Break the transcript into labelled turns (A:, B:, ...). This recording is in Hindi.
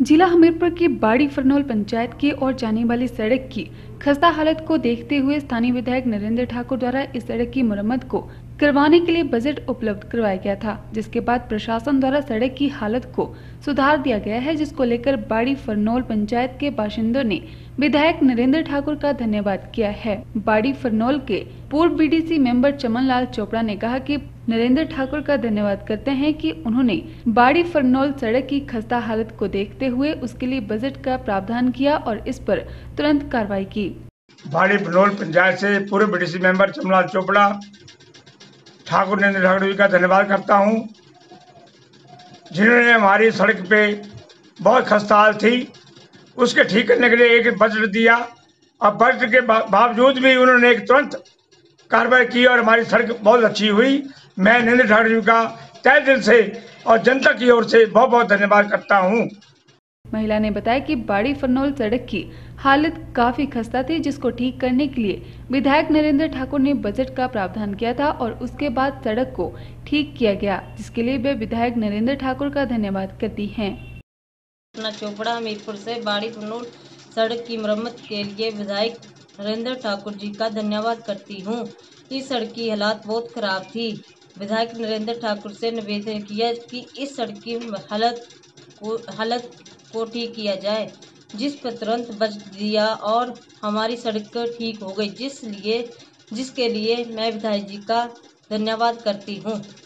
A: जिला हमीरपुर की बाड़ी फरनौल पंचायत की ओर जाने वाली सड़क की खस्ता हालत को देखते हुए स्थानीय विधायक नरेंद्र ठाकुर द्वारा इस सड़क की मरम्मत को करवाने के लिए बजट उपलब्ध करवाया गया था, जिसके बाद प्रशासन द्वारा सड़क की हालत को सुधार दिया गया है, जिसको लेकर बाड़ी फरनौल पंचायत के बाशिंदों ने विधायक नरेंद्र ठाकुर का धन्यवाद किया है। बाड़ी फरनौल के पूर्व बीडीसी मेंबर चमन लाल चोपड़ा ने कहा कि नरेंद्र ठाकुर का धन्यवाद करते हैं कि उन्होंने बाड़ी फरनौल सड़क की खस्ता हालत को देखते हुए उसके लिए बजट का प्रावधान किया और इस पर तुरंत कार्रवाई की।
B: बाड़ी फरनौल पंचायत से पूर्व बीडीसी मेंबर चमन लाल चोपड़ा ठाकुर नरेंद्र ठाकुर जी का धन्यवाद करता हूं, जिन्होंने हमारी सड़क पे बहुत खस्ता हाल थी, उसके ठीक करने के लिए एक बजट दिया और बजट के बावजूद भी उन्होंने एक तुरंत कार्रवाई की और हमारी सड़क बहुत अच्छी हुई। मैं नरेंद्र ठाकुर जी का तहे दिल से और जनता की ओर से बहुत बहुत धन्यवाद करता हूं।
A: महिला ने बताया कि बाड़ी फरनौल सड़क की हालत काफी खस्ता थी, जिसको ठीक करने के लिए विधायक नरेंद्र ठाकुर ने बजट का प्रावधान किया था और उसके बाद सड़क को ठीक किया गया, जिसके लिए वे विधायक नरेंद्र ठाकुर का धन्यवाद करती हैं।
C: चोपड़ा हमीरपुर से बाड़ी फरनौल सड़क की मरम्मत के लिए विधायक नरेंद्र ठाकुर जी का धन्यवाद करती हूँ। इस सड़क की हालत बहुत खराब थी। विधायक नरेंद्र ठाकुर से निवेदन किया कि इस सड़क की हालत को ठीक किया जाए, जिस पर तुरंत बजट दिया और हमारी सड़क ठीक हो गई, जिसके लिए मैं विधायक जी का धन्यवाद करती हूँ।